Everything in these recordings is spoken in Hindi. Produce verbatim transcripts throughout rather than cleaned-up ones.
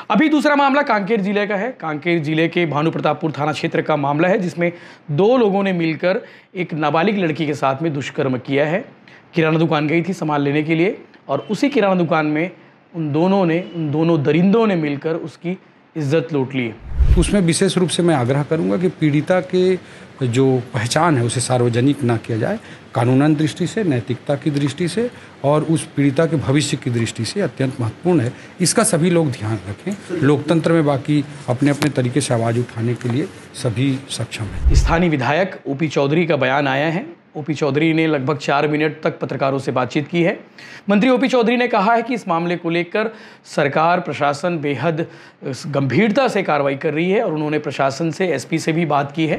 अभी दूसरा मामला कांकेर जिले का है। कांकेर जिले के भानु प्रतापपुर थाना क्षेत्र का मामला है, जिसमें दो लोगों ने मिलकर एक नाबालिग लड़की के साथ में दुष्कर्म किया है। किराना दुकान गई थी सामान लेने के लिए और उसी किराना दुकान में उन दोनों ने उन दोनों दरिंदों ने मिलकर उसकी इज्जत लूट ली। उसमें विशेष रूप से मैं आग्रह करूंगा कि पीड़िता के जो पहचान है उसे सार्वजनिक ना किया जाए। कानूनन दृष्टि से, नैतिकता की दृष्टि से और उस पीड़िता के भविष्य की दृष्टि से अत्यंत महत्वपूर्ण है। इसका सभी लोग ध्यान रखें। लोकतंत्र में बाकी अपने अपने तरीके से आवाज़ उठाने के लिए सभी सक्षम हैं। स्थानीय विधायक ओपी चौधरी का बयान आया है। ओपी चौधरी ने लगभग चार मिनट तक पत्रकारों से बातचीत की है। मंत्री ओपी चौधरी ने कहा है कि इस मामले को लेकर सरकार प्रशासन बेहद गंभीरता से कार्रवाई कर रही है और उन्होंने प्रशासन से एसपी से भी बात की है।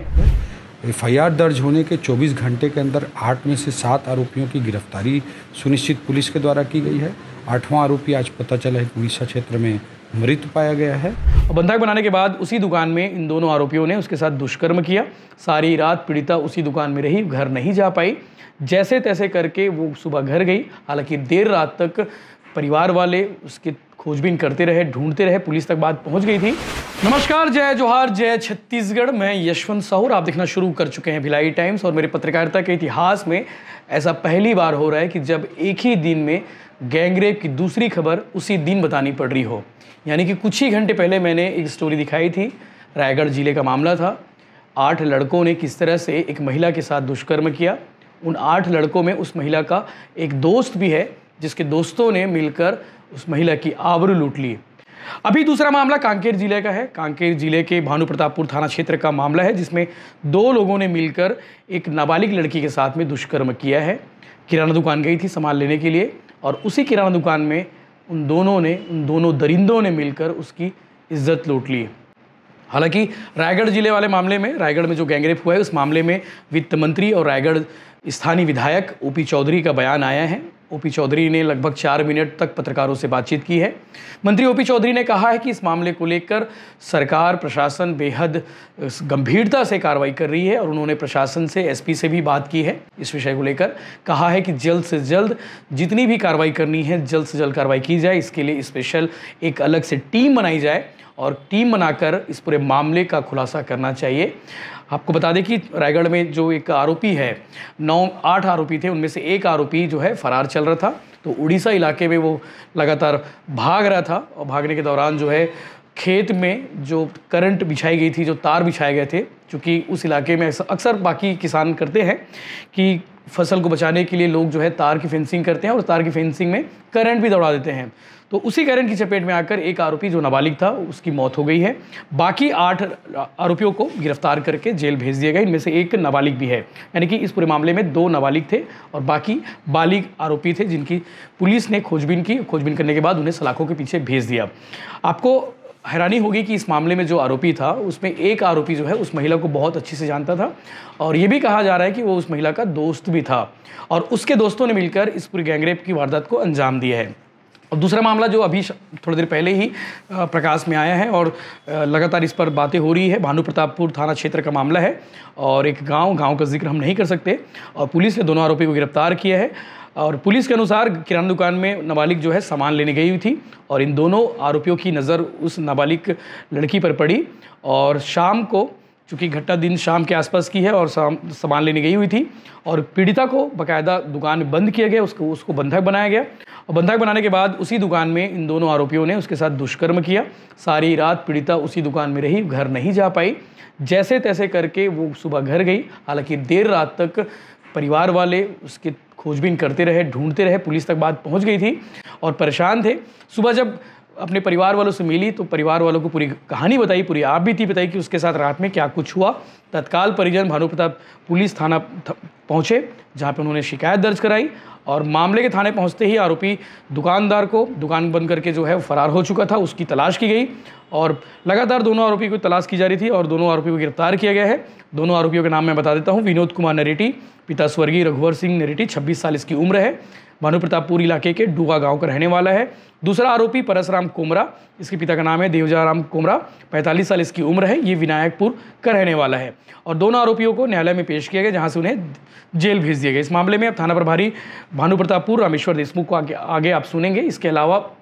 एफ आई आर दर्ज होने के चौबीस घंटे के अंदर आठ में से सात आरोपियों की गिरफ्तारी सुनिश्चित पुलिस के द्वारा की गई है। आठवां आरोपी आज पता चला है उड़ीसा क्षेत्र में मृत पाया गया है। बंधक बनाने के बाद उसी दुकान में इन दोनों आरोपियों ने उसके साथ दुष्कर्म किया। सारी रात पीड़िता उसी दुकान में रही, घर नहीं जा पाई। जैसे तैसे करके वो सुबह घर गई। हालांकि देर रात तक परिवार वाले उसकी खोजबीन करते रहे, ढूंढते रहे, पुलिस तक बात पहुंच गई थी। नमस्कार, जय जोहार, जय छत्तीसगढ़। मैं यशवंत साहू, आप देखना शुरू कर चुके हैं भिलाई टाइम्स। और मेरे पत्रकारिता के इतिहास में ऐसा पहली बार हो रहा है कि जब एक ही दिन में गैंगरेप की दूसरी खबर उसी दिन बतानी पड़ रही हो। यानी कि कुछ ही घंटे पहले मैंने एक स्टोरी दिखाई थी, रायगढ़ जिले का मामला था। आठ लड़कों ने किस तरह से एक महिला के साथ दुष्कर्म किया। उन आठ लड़कों में उस महिला का एक दोस्त भी है, जिसके दोस्तों ने मिलकर उस महिला की आबरू लूट ली। अभी दूसरा मामला कांकेर जिले का है। कांकेर जिले के भानु प्रतापपुर थाना क्षेत्र का मामला है, जिसमें दो लोगों ने मिलकर एक नाबालिग लड़की के साथ में दुष्कर्म किया है। किराना दुकान गई थी सामान लेने के लिए और उसी किराना दुकान में उन दोनों ने उन दोनों दरिंदों ने मिलकर उसकी इज्जत लूट ली। हालांकि रायगढ़ जिले वाले मामले में, रायगढ़ में जो गैंगरेप हुआ है उस मामले में वित्त मंत्री और रायगढ़ स्थानीय विधायक ओपी चौधरी का बयान आया है। ओपी चौधरी ने लगभग चार मिनट तक पत्रकारों से बातचीत की है। मंत्री ओपी चौधरी ने कहा है कि इस मामले को लेकर सरकार प्रशासन बेहद गंभीरता से कार्रवाई कर रही है और उन्होंने प्रशासन से एसपी से भी बात की है। इस विषय को लेकर कहा है कि जल्द से जल्द जितनी भी कार्रवाई करनी है जल्द से जल्द कार्रवाई की जाए। इसके लिए स्पेशल एक अलग से टीम बनाई जाए और टीम बनाकर इस पूरे मामले का खुलासा करना चाहिए। आपको बता दें कि रायगढ़ में जो एक आरोपी है, नौ आठ आरोपी थे, उनमें से एक आरोपी जो है फरार चल रहा था। तो उड़ीसा इलाके में वो लगातार भाग रहा था और भागने के दौरान जो है खेत में जो करंट बिछाई गई थी, जो तार बिछाए गए थे, क्योंकि उस इलाके में अक्सर बाकी किसान करते हैं कि फसल को बचाने के लिए लोग जो है तार की फेंसिंग करते हैं और तार की फेंसिंग में करंट भी दौड़ा देते हैं। तो उसी करंट की चपेट में आकर एक आरोपी जो नाबालिग था उसकी मौत हो गई है। बाकी आठ आरोपियों को गिरफ्तार करके जेल भेज दिया गया। इनमें से एक नाबालिग भी है, यानी कि इस पूरे मामले में दो नाबालिग थे और बाकी बालिग आरोपी थे, जिनकी पुलिस ने खोजबीन की। खोजबीन करने के बाद उन्हें सलाखों के पीछे भेज दिया। आपको हैरानी होगी कि इस मामले में जो आरोपी था उसमें एक आरोपी जो है उस महिला को बहुत अच्छे से जानता था और ये भी कहा जा रहा है कि वो उस महिला का दोस्त भी था और उसके दोस्तों ने मिलकर इस पूरी गैंगरेप की वारदात को अंजाम दिया है। और दूसरा मामला जो अभी थोड़ी देर पहले ही प्रकाश में आया है और लगातार इस पर बातें हो रही है, भानु प्रतापपुर थाना क्षेत्र का मामला है और एक गांव गांव का जिक्र हम नहीं कर सकते और पुलिस ने दोनों आरोपी को गिरफ्तार किया है। और पुलिस के अनुसार किराना दुकान में नाबालिग जो है सामान लेने गई हुई थी और इन दोनों आरोपियों की नज़र उस नाबालिग लड़की पर पड़ी और शाम को, चूँकि घटना दिन शाम के आसपास की है और सामान लेने गई हुई थी और पीड़िता को बाकायदा दुकान में बंद किया गया, उसको उसको बंधक बनाया गया और बंधक बनाने के बाद उसी दुकान में इन दोनों आरोपियों ने उसके साथ दुष्कर्म किया। सारी रात पीड़िता उसी दुकान में रही, घर नहीं जा पाई। जैसे तैसे करके वो सुबह घर गई। हालांकि देर रात तक परिवार वाले उसकी खोजबीन करते रहे, ढूंढते रहे, पुलिस तक बात पहुंच गई थी और परेशान थे। सुबह जब अपने परिवार वालों से मिली तो परिवार वालों को पूरी कहानी बताई, पूरी आप बीती बताई कि उसके साथ रात में क्या कुछ हुआ। तत्काल परिजन भानु प्रताप पुलिस थाना पहुंचे, जहां पे उन्होंने शिकायत दर्ज कराई और मामले के थाने पहुंचते ही आरोपी दुकानदार को दुकान बंद करके जो है फरार हो चुका था, उसकी तलाश की गई और लगातार दोनों आरोपी को तलाश की जा रही थी और दोनों आरोपियों को गिरफ्तार किया गया है। दोनों आरोपियों के नाम मैं बता देता हूँ। विनोद कुमार नरेटी, पिता स्वर्गीय रघुवर सिंह नरेटी, छब्बीस साल इसकी उम्र है, भानु प्रतापपुर इलाके के डुगा गांव का रहने वाला है। दूसरा आरोपी परसराम कोमरा, इसके पिता का नाम है देवजाराम कोमरा, पैंतालीस साल इसकी उम्र है, ये विनायकपुर का रहने वाला है और दोनों आरोपियों को न्यायालय में पेश किया गया, जहां से उन्हें जेल भेज दिया गया। इस मामले में अब थाना प्रभारी भानु प्रतापपुर रामेश्वर देशमुख को आगे आगे आप सुनेंगे। इसके अलावा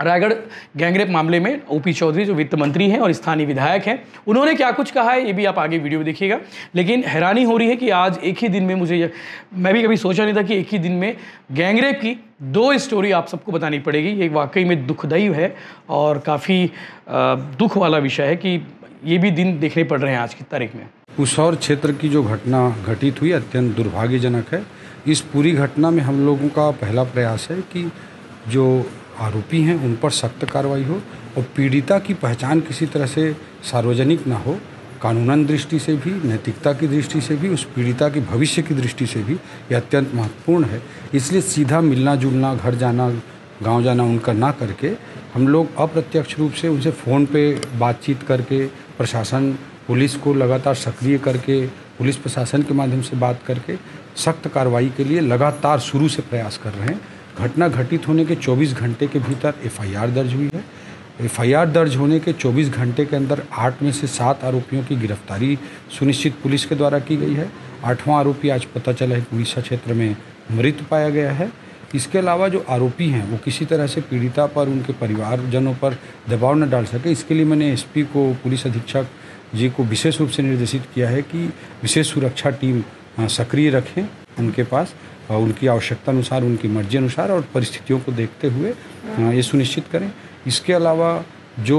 रायगढ़ गैंगरेप मामले में ओपी चौधरी जो वित्त मंत्री हैं और स्थानीय विधायक हैं, उन्होंने क्या कुछ कहा है ये भी आप आगे वीडियो में देखिएगा। लेकिन हैरानी हो रही है कि आज एक ही दिन में मुझे, मैं भी कभी सोचा नहीं था कि एक ही दिन में गैंगरेप की दो स्टोरी आप सबको बतानी पड़ेगी। ये वाकई में दुखदायी है और काफ़ी दुख वाला विषय है कि ये भी दिन देखने पड़ रहे हैं आज की तारीख में। पुसौर क्षेत्र की जो घटना घटित हुई अत्यंत दुर्भाग्यजनक है। इस पूरी घटना में हम लोगों का पहला प्रयास है कि जो आरोपी हैं उन पर सख्त कार्रवाई हो और पीड़िता की पहचान किसी तरह से सार्वजनिक ना हो। कानूनन दृष्टि से भी, नैतिकता की दृष्टि से भी, उस पीड़िता के भविष्य की दृष्टि से भी ये अत्यंत महत्वपूर्ण है। इसलिए सीधा मिलना जुलना, घर जाना, गांव जाना उनका ना करके हम लोग अप्रत्यक्ष रूप से उनसे फ़ोन पे बातचीत करके, प्रशासन पुलिस को लगातार सक्रिय करके, पुलिस प्रशासन के माध्यम से बात करके सख्त कार्रवाई के लिए लगातार शुरू से प्रयास कर रहे हैं। घटना घटित होने के चौबीस घंटे के भीतर एफआईआर दर्ज हुई है। एफआईआर दर्ज होने के चौबीस घंटे के अंदर आठ में से सात आरोपियों की गिरफ्तारी सुनिश्चित पुलिस के द्वारा की गई है। आठवां आरोपी आज पता चला है कि उड़ीसा क्षेत्र में मृत पाया गया है। इसके अलावा जो आरोपी हैं वो किसी तरह से पीड़िता पर, उनके परिवारजनों पर दबाव न डाल सके, इसके लिए मैंने एसपी को, पुलिस अधीक्षक जी को विशेष रूप से निर्देशित किया है कि विशेष सुरक्षा टीम सक्रिय रखें उनके पास, और उनकी आवश्यकता अनुसार, उनकी मर्जी अनुसार और परिस्थितियों को देखते हुए ये सुनिश्चित करें। इसके अलावा जो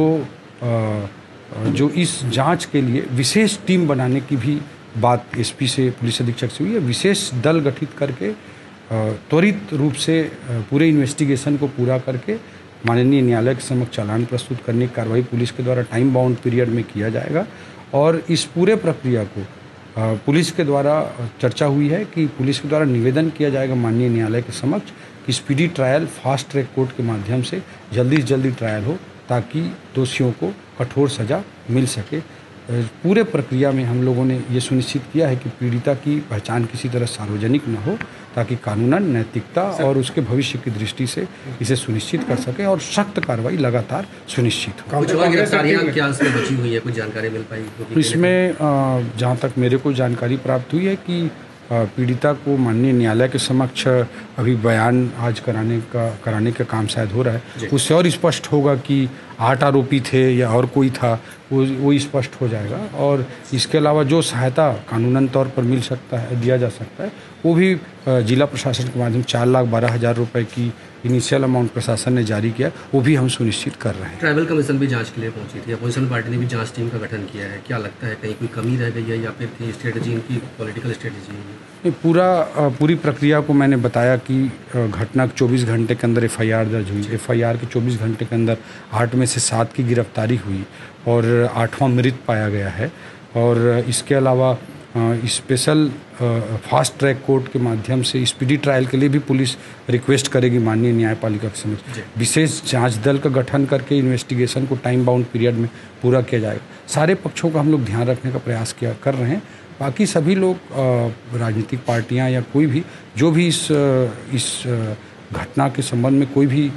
जो इस जांच के लिए विशेष टीम बनाने की भी बात एसपी से, पुलिस अधीक्षक से हुई है। विशेष दल गठित करके त्वरित रूप से पूरे इन्वेस्टिगेशन को पूरा करके माननीय न्यायालय के समक्ष चालान प्रस्तुत करने की कार्रवाई पुलिस के द्वारा टाइम बाउंड पीरियड में किया जाएगा। और इस पूरे प्रक्रिया को पुलिस के द्वारा चर्चा हुई है कि पुलिस के द्वारा निवेदन किया जाएगा माननीय न्यायालय के समक्ष कि speedy trial fast track court के माध्यम से जल्दी से जल्दी ट्रायल हो ताकि दोषियों को कठोर सज़ा मिल सके। पूरे प्रक्रिया में हम लोगों ने ये सुनिश्चित किया है कि पीड़िता की पहचान किसी तरह सार्वजनिक न हो ताकि कानूनन, नैतिकता और उसके भविष्य की दृष्टि से इसे सुनिश्चित कर सके और सख्त कार्रवाई लगातार सुनिश्चित हो। कुछ और गिरफ्तारियां क्या इसमें बची हुई है, कुछ जानकारी मिल पाई? इसमें जहाँ तक मेरे को जानकारी प्राप्त हुई है कि पीड़िता को माननीय न्यायालय के समक्ष अभी बयान आज कराने का कराने का काम शायद हो रहा है। उससे और स्पष्ट होगा कि आठ आरोपी थे या और कोई था, वो वो स्पष्ट हो जाएगा। और इसके अलावा जो सहायता कानूनन तौर पर मिल सकता है, दिया जा सकता है, वो भी जिला प्रशासन के माध्यम चार लाख बारह हज़ार रुपये की इनिशियल अमाउंट प्रशासन ने जारी किया, वो भी हम सुनिश्चित कर रहे हैं। ट्राइबल कमीशन भी जांच के लिए पहुंची थी, अपोजिशन पार्टी ने भी जांच टीम का गठन किया है। क्या लगता है कहीं कोई कमी रह गई है या फिर थी स्ट्रेटजी, इनकी पॉलिटिकल स्ट्रेटजी? नहीं, पूरा पूरी प्रक्रिया को मैंने बताया कि घटना चौबीस घंटे के अंदर एफआईआर दर्ज हुई। एफआईआर के चौबीस घंटे के अंदर आठ में से सात की गिरफ्तारी हुई और आठवां मृत पाया गया है। और इसके अलावा स्पेशल फास्ट ट्रैक कोर्ट के माध्यम से स्पीडी ट्रायल के लिए भी पुलिस रिक्वेस्ट करेगी माननीय न्यायपालिका के समक्ष। विशेष जांच दल का गठन करके इन्वेस्टिगेशन को टाइम बाउंड पीरियड में पूरा किया जाएगा। सारे पक्षों का हम लोग ध्यान रखने का प्रयास किया कर रहे हैं। बाकी सभी लोग, राजनीतिक पार्टियां या कोई भी जो भी इस इस घटना के संबंध में कोई भी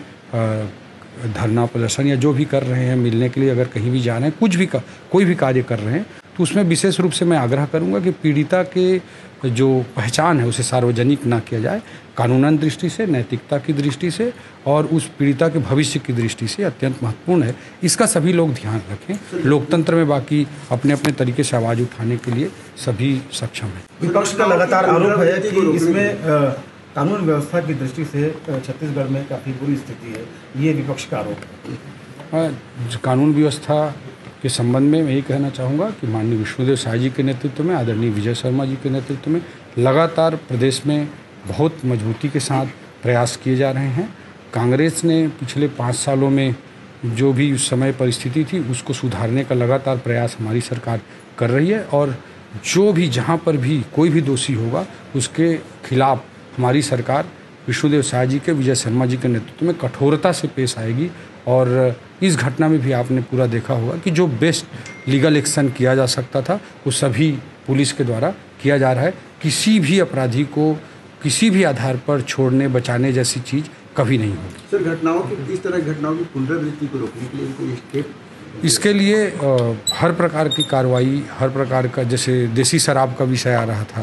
धरना प्रदर्शन या जो भी कर रहे हैं, मिलने के लिए अगर कहीं भी जा रहे हैं, कुछ भी का, कोई भी कार्य कर रहे हैं, तो उसमें विशेष रूप से मैं आग्रह करूंगा कि पीड़िता के जो पहचान है उसे सार्वजनिक ना किया जाए। कानूनन दृष्टि से, नैतिकता की दृष्टि से और उस पीड़िता के भविष्य की दृष्टि से अत्यंत महत्वपूर्ण है। इसका सभी लोग ध्यान रखें। लोकतंत्र में बाकी अपने अपने तरीके से आवाज़ उठाने के लिए सभी सक्षम हैं। विपक्ष का लगातार आरोप है कि इसमें कानून व्यवस्था की दृष्टि से छत्तीसगढ़ में काफ़ी बुरी स्थिति है। ये विपक्ष का आरोप है। कानून व्यवस्था के संबंध में मैं यही कहना चाहूँगा कि माननीय विष्णुदेव साय जी के नेतृत्व में, आदरणीय विजय शर्मा जी के नेतृत्व में लगातार प्रदेश में बहुत मजबूती के साथ प्रयास किए जा रहे हैं। कांग्रेस ने पिछले पाँच सालों में जो भी उस समय परिस्थिति थी उसको सुधारने का लगातार प्रयास हमारी सरकार कर रही है। और जो भी, जहाँ पर भी कोई भी दोषी होगा उसके खिलाफ हमारी सरकार विष्णुदेव साय जी के, विजय शर्मा जी के नेतृत्व में कठोरता से पेश आएगी। और इस घटना में भी आपने पूरा देखा होगा कि जो बेस्ट लीगल एक्शन किया जा सकता था वो सभी पुलिस के द्वारा किया जा रहा है। किसी भी अपराधी को किसी भी आधार पर छोड़ने बचाने जैसी चीज़ कभी नहीं होगी। सर, घटनाओं की, इस तरह घटनाओं की पुनरावृत्ति को रोकने के लिए कोई स्टेप? इसके लिए आ, हर प्रकार की कार्रवाई, हर प्रकार का, जैसे देसी शराब का विषय आ रहा था,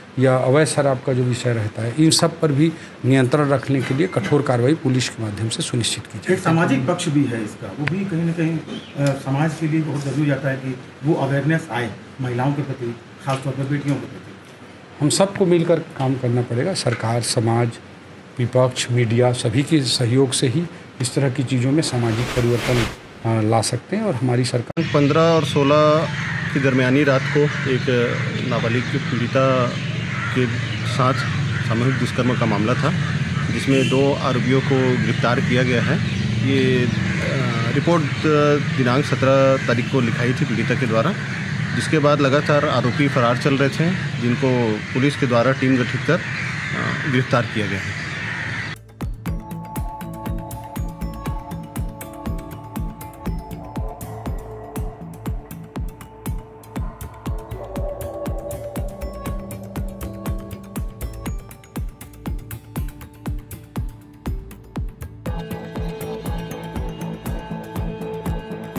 या अवैध शराब का जो विषय रहता है, इन सब पर भी नियंत्रण रखने के लिए कठोर कार्रवाई पुलिस के माध्यम से सुनिश्चित की जाए। एक सामाजिक पक्ष भी है इसका, वो भी कहीं ना कहीं अ, समाज के लिए बहुत जरूरी जाता है कि वो अवेयरनेस आए महिलाओं के प्रति, खासतौर पर बेटियों के प्रति। हम सबको मिलकर काम करना पड़ेगा, सरकार, समाज, विपक्ष, मीडिया, सभी के सहयोग से ही इस तरह की चीज़ों में सामाजिक परिवर्तन ला सकते हैं। और हमारी सरकार पंद्रह और सोलह की दरमियानी रात को एक नाबालिग पीड़िता के साथ सामूहिक दुष्कर्म का मामला था, जिसमें दो आरोपियों को गिरफ्तार किया गया है। ये रिपोर्ट दिनांक सत्रह तारीख को लिखाई थी पीड़िता के द्वारा, जिसके बाद लगातार आरोपी फरार चल रहे थे, जिनको पुलिस के द्वारा टीम गठित कर गिरफ्तार किया गया है।